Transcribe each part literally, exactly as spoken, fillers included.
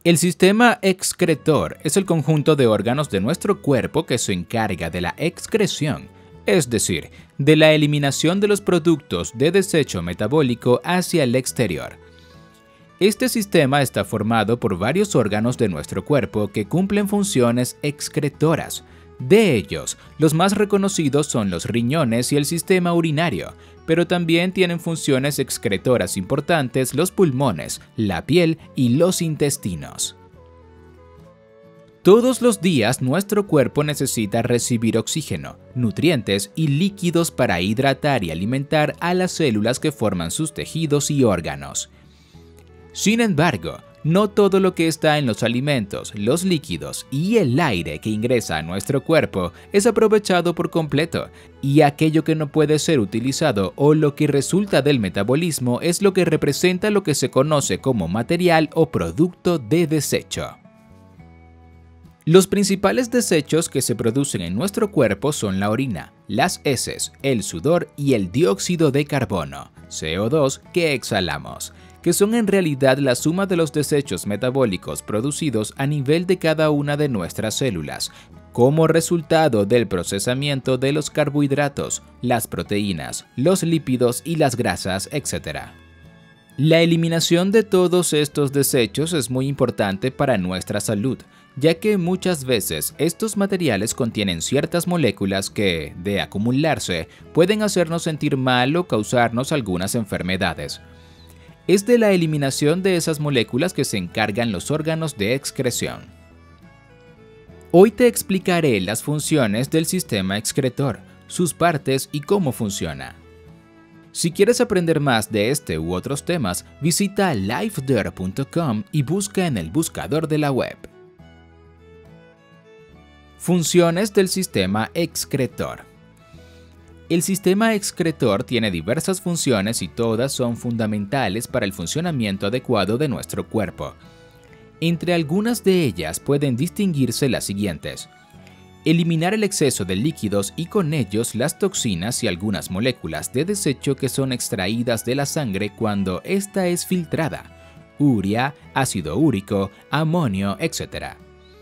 El sistema excretor es el conjunto de órganos de nuestro cuerpo que se encarga de la excreción, es decir, de la eliminación de los productos de desecho metabólico hacia el exterior. Este sistema está formado por varios órganos de nuestro cuerpo que cumplen funciones excretoras. De ellos, los más reconocidos son los riñones y el sistema urinario, pero también tienen funciones excretoras importantes los pulmones, la piel y los intestinos. Todos los días nuestro cuerpo necesita recibir oxígeno, nutrientes y líquidos para hidratar y alimentar a las células que forman sus tejidos y órganos. Sin embargo, no todo lo que está en los alimentos, los líquidos y el aire que ingresa a nuestro cuerpo es aprovechado por completo, y aquello que no puede ser utilizado o lo que resulta del metabolismo es lo que representa lo que se conoce como material o producto de desecho. Los principales desechos que se producen en nuestro cuerpo son la orina, las heces, el sudor y el dióxido de carbono, C O dos, que exhalamos, que son en realidad la suma de los desechos metabólicos producidos a nivel de cada una de nuestras células, como resultado del procesamiento de los carbohidratos, las proteínas, los lípidos y las grasas, etcétera. La eliminación de todos estos desechos es muy importante para nuestra salud, ya que muchas veces estos materiales contienen ciertas moléculas que, de acumularse, pueden hacernos sentir mal o causarnos algunas enfermedades. Es de la eliminación de esas moléculas que se encargan los órganos de excreción. Hoy te explicaré las funciones del sistema excretor, sus partes y cómo funciona. Si quieres aprender más de este u otros temas, visita lifedare punto com y busca en el buscador de la web. Funciones del sistema excretor. El sistema excretor tiene diversas funciones y todas son fundamentales para el funcionamiento adecuado de nuestro cuerpo. Entre algunas de ellas pueden distinguirse las siguientes: eliminar el exceso de líquidos y con ellos las toxinas y algunas moléculas de desecho que son extraídas de la sangre cuando ésta es filtrada, urea, ácido úrico, amonio, etcétera.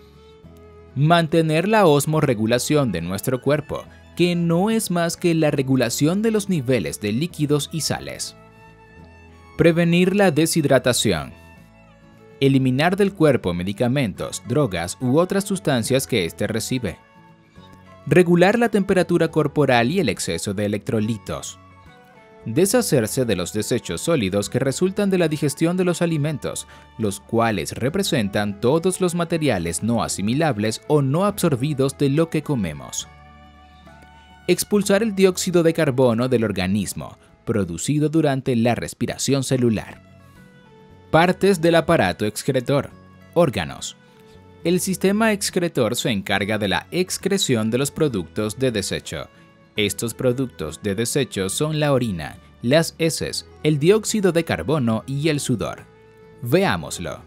Mantener la osmorregulación de nuestro cuerpo, que no es más que la regulación de los niveles de líquidos y sales. Prevenir la deshidratación. Eliminar del cuerpo medicamentos, drogas u otras sustancias que éste recibe. Regular la temperatura corporal y el exceso de electrolitos. Deshacerse de los desechos sólidos que resultan de la digestión de los alimentos, los cuales representan todos los materiales no asimilables o no absorbidos de lo que comemos. Expulsar el dióxido de carbono del organismo, producido durante la respiración celular. Partes del aparato excretor. Órganos. El sistema excretor se encarga de la excreción de los productos de desecho. Estos productos de desecho son la orina, las heces, el dióxido de carbono y el sudor. Veámoslo.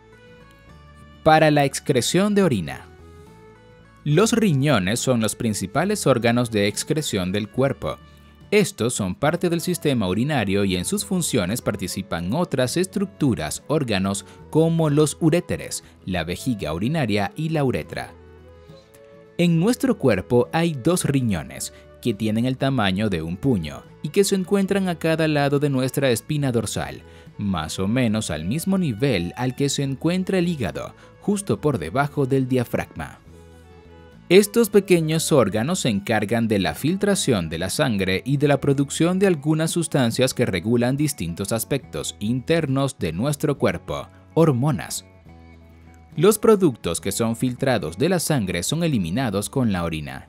Para la excreción de orina. Los riñones son los principales órganos de excreción del cuerpo. Estos son parte del sistema urinario y en sus funciones participan otras estructuras, órganos como los uréteres, la vejiga urinaria y la uretra. En nuestro cuerpo hay dos riñones, que tienen el tamaño de un puño y que se encuentran a cada lado de nuestra espina dorsal, más o menos al mismo nivel al que se encuentra el hígado, justo por debajo del diafragma. Estos pequeños órganos se encargan de la filtración de la sangre y de la producción de algunas sustancias que regulan distintos aspectos internos de nuestro cuerpo, hormonas. Los productos que son filtrados de la sangre son eliminados con la orina.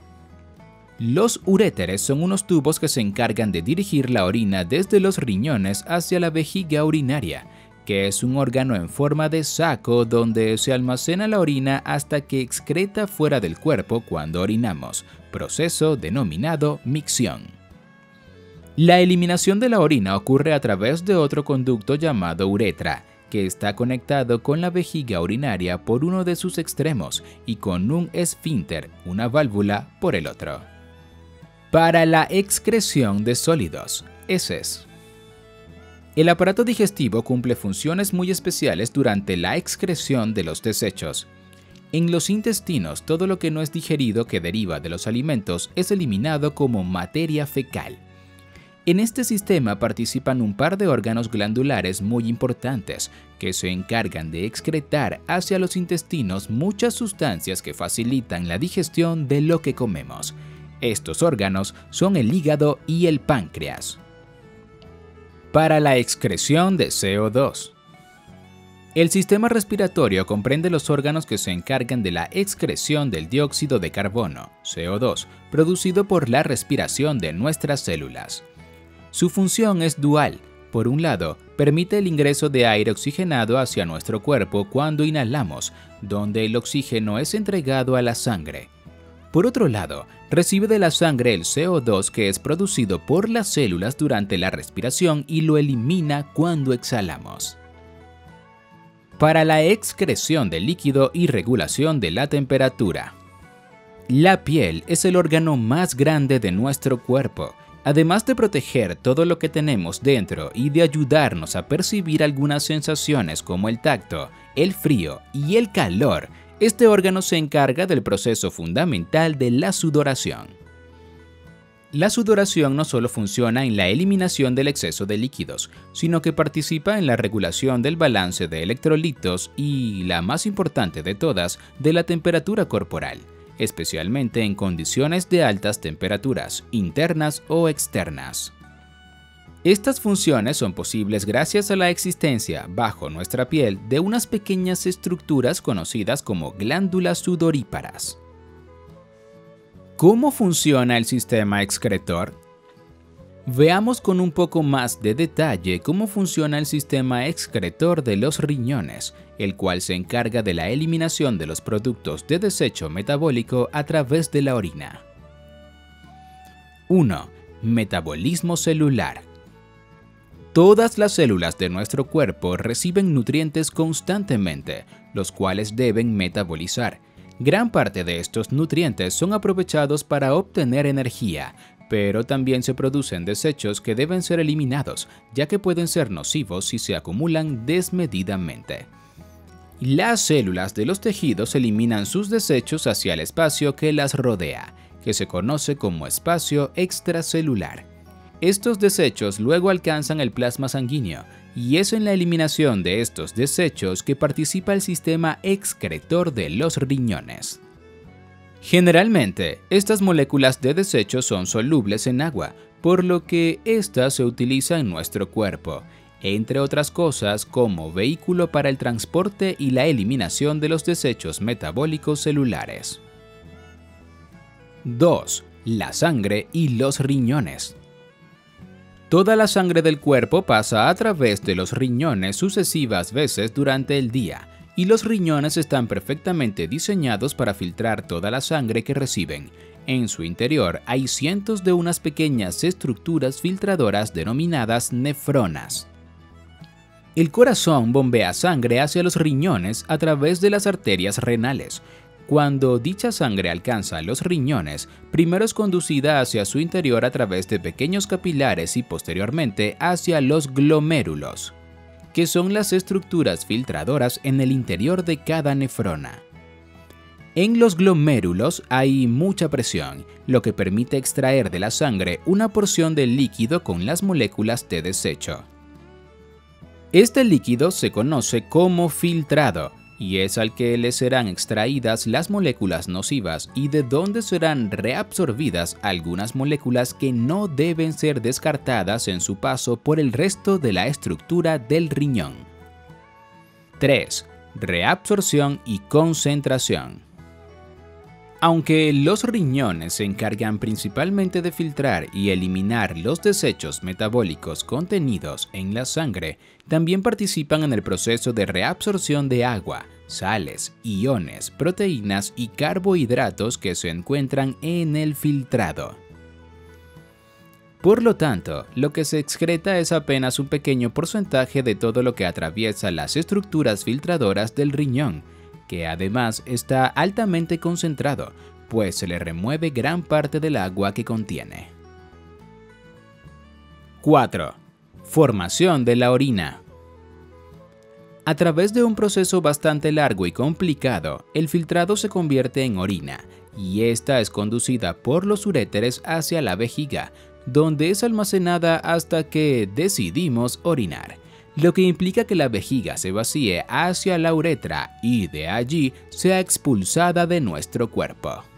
Los uréteres son unos tubos que se encargan de dirigir la orina desde los riñones hacia la vejiga urinaria, que es un órgano en forma de saco donde se almacena la orina hasta que excreta fuera del cuerpo cuando orinamos, proceso denominado micción. La eliminación de la orina ocurre a través de otro conducto llamado uretra, que está conectado con la vejiga urinaria por uno de sus extremos y con un esfínter, una válvula, por el otro. Para la excreción de sólidos, heces. El aparato digestivo cumple funciones muy especiales durante la excreción de los desechos. En los intestinos, todo lo que no es digerido que deriva de los alimentos es eliminado como materia fecal. En este sistema participan un par de órganos glandulares muy importantes que se encargan de excretar hacia los intestinos muchas sustancias que facilitan la digestión de lo que comemos. Estos órganos son el hígado y el páncreas. Para la excreción de C O dos. El sistema respiratorio comprende los órganos que se encargan de la excreción del dióxido de carbono, C O dos, producido por la respiración de nuestras células. Su función es dual. Por un lado, permite el ingreso de aire oxigenado hacia nuestro cuerpo cuando inhalamos, donde el oxígeno es entregado a la sangre. Por otro lado, recibe de la sangre el C O dos que es producido por las células durante la respiración y lo elimina cuando exhalamos. Para la excreción de líquido y regulación de la temperatura. La piel es el órgano más grande de nuestro cuerpo. Además de proteger todo lo que tenemos dentro y de ayudarnos a percibir algunas sensaciones como el tacto, el frío y el calor, este órgano se encarga del proceso fundamental de la sudoración. La sudoración no solo funciona en la eliminación del exceso de líquidos, sino que participa en la regulación del balance de electrolitos y, la más importante de todas, de la temperatura corporal, especialmente en condiciones de altas temperaturas, internas o externas. Estas funciones son posibles gracias a la existencia, bajo nuestra piel, de unas pequeñas estructuras conocidas como glándulas sudoríparas. ¿Cómo funciona el sistema excretor? Veamos con un poco más de detalle cómo funciona el sistema excretor de los riñones, el cual se encarga de la eliminación de los productos de desecho metabólico a través de la orina. uno. Metabolismo celular. Todas las células de nuestro cuerpo reciben nutrientes constantemente, los cuales deben metabolizar. Gran parte de estos nutrientes son aprovechados para obtener energía, pero también se producen desechos que deben ser eliminados, ya que pueden ser nocivos si se acumulan desmedidamente. Las células de los tejidos eliminan sus desechos hacia el espacio que las rodea, que se conoce como espacio extracelular. Estos desechos luego alcanzan el plasma sanguíneo, y es en la eliminación de estos desechos que participa el sistema excretor de los riñones. Generalmente, estas moléculas de desecho son solubles en agua, por lo que ésta se utiliza en nuestro cuerpo, entre otras cosas como vehículo para el transporte y la eliminación de los desechos metabólicos celulares. dos. La sangre y los riñones. Toda la sangre del cuerpo pasa a través de los riñones sucesivas veces durante el día, y los riñones están perfectamente diseñados para filtrar toda la sangre que reciben. En su interior hay cientos de unas pequeñas estructuras filtradoras denominadas nefronas. El corazón bombea sangre hacia los riñones a través de las arterias renales. Cuando dicha sangre alcanza los riñones, primero es conducida hacia su interior a través de pequeños capilares y posteriormente hacia los glomérulos, que son las estructuras filtradoras en el interior de cada nefrona. En los glomérulos hay mucha presión, lo que permite extraer de la sangre una porción del líquido con las moléculas de desecho. Este líquido se conoce como filtrado, y es al que le serán extraídas las moléculas nocivas y de donde serán reabsorbidas algunas moléculas que no deben ser descartadas en su paso por el resto de la estructura del riñón. tres. Reabsorción y concentración. Aunque los riñones se encargan principalmente de filtrar y eliminar los desechos metabólicos contenidos en la sangre, también participan en el proceso de reabsorción de agua, sales, iones, proteínas y carbohidratos que se encuentran en el filtrado. Por lo tanto, lo que se excreta es apenas un pequeño porcentaje de todo lo que atraviesa las estructuras filtradoras del riñón, que además está altamente concentrado, pues se le remueve gran parte del agua que contiene. cuatro. Formación de la orina. A través de un proceso bastante largo y complicado, el filtrado se convierte en orina, y esta es conducida por los uréteres hacia la vejiga, donde es almacenada hasta que decidimos orinar, lo que implica que la vejiga se vacíe hacia la uretra y de allí sea expulsada de nuestro cuerpo.